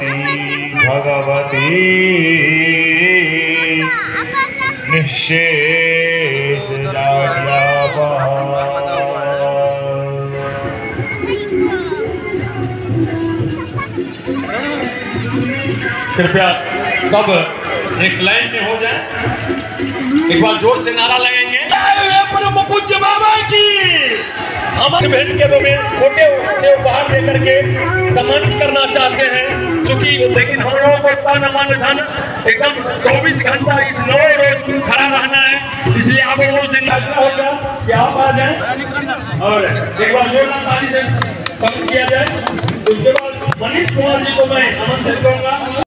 भगवती निशेष कृपया सब एक लाइन में हो जाए, एक बार जोर से नारा लगाएंगे, परम पूज्य बाबा की। हमारे बहन के में छोटे से उपहार देकर के सम्मानित करना चाहते हैं, चूंकि लेकिन हम लोगों को इतना न मान धन एकदम 24 घंटा इस नए रोड खड़ा रहना है, इसलिए आप लोगों से निवेदन होगा कि आप आ जाएं और एक बार जोरदार ताली से स्वागत किया जाए। उसके बाद मनीष कुमार जी को मैं आमंत्रित करूंगा।